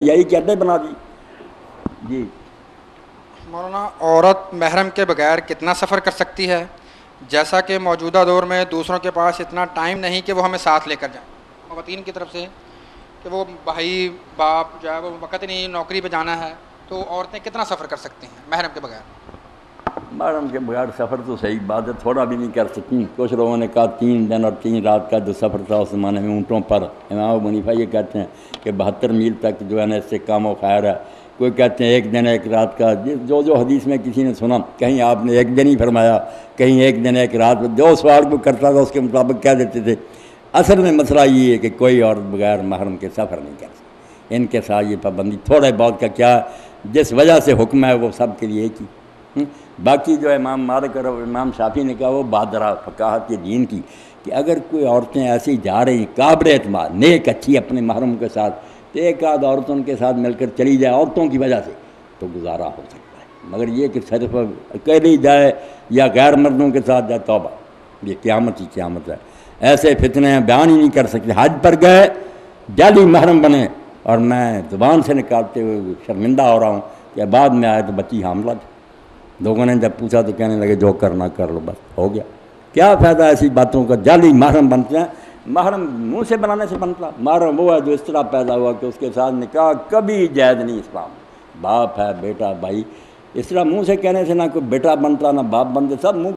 یہی کہتے بنا دی جی۔ مولانا، عورت محرم کے بغیر کتنا سفر کر سکتی ہے؟ جیسا کہ موجودہ دور میں دوسروں کے پاس اتنا ٹائم نہیں کہ وہ ہمیں ساتھ لے کر جائیں، خواتین کی طرف سے کہ وہ بھائی باپ جو ہے وہ وقت نہیں، نوکری پہ جانا ہے، تو عورتیں کتنا سفر کر سکتی ہیں محرم کے بغیر؟ محرم کے بغیر سفر تو صحیح بات ہے، تھوڑا بھی نہیں کر سکتی۔ کچھ لوگوں نے کہا 3 دن اور 3 رات کا جو سفر تھا اس زمانے میں اونٹوں پر، امام ابو حنیفہ یہ کہتے ہیں کہ 72 میل تک جو ہے نا اس سے کام و خیر ہے۔ کوئی کہتے ہیں 1 دن 1 رات کا، جو حدیث میں کسی نے سنا، کہیں آپ نے 1 دن ہی فرمایا، کہیں 1 دن 1 رات، جو سوال کو کرتا تھا اس کے مطابق کہہ دیتے تھے۔ اصل میں مسئلہ یہ ہے کہ کوئی عورت بغیر محرم کے سفر نہیں کر سکتی، ان کے ساتھ یہ پابندی تھوڑے بہت کا کیا جس وجہ سے حکم ہے وہ سب کے لیے ایک ہی۔ باقی جو امام مالک اور امام شافعی نے کہا وہ بادرہ فقاہت یہ دین کی کہ اگر کوئی عورتیں ایسی جا رہی ہیں قابل اعتماد نیک اچھی اپنے محرم کے ساتھ، تو ایک آدھ عورتوں کے ساتھ مل کر چلی جائے عورتوں کی وجہ سے تو گزارا ہو سکتا ہے، مگر یہ کہ صرف اکیلی جائے یا غیر مردوں کے ساتھ جائے، توبہ، یہ قیامت ہی قیامت ہے۔ ایسے فتنے ہیں بیان ہی نہیں کر سکتے۔ حج پر گئے جعلی محرم بنے، اور میں زبان سے نکالتے ہوئے شرمندہ ہو رہا ہوں کہ بعد میں آئے تو بچی حاملہ تھی۔ لوگوں نے جب پوچھا تو کہنے لگے جو کرنا کر لو، بس ہو گیا۔ کیا فائدہ ایسی باتوں کا؟ جعلی محرم بنتے ہیں۔ محرم منہ سے بنانے سے بنتا، محرم وہ ہے جو اس طرح پیدا ہوا کہ اس کے ساتھ نکاح کبھی جائز نہیں اسلام میں۔ باپ ہے، بیٹا، بھائی، اس طرح منہ سے کہنے سے نہ کوئی بیٹا بنتا نہ باپ بنتے، سب منہ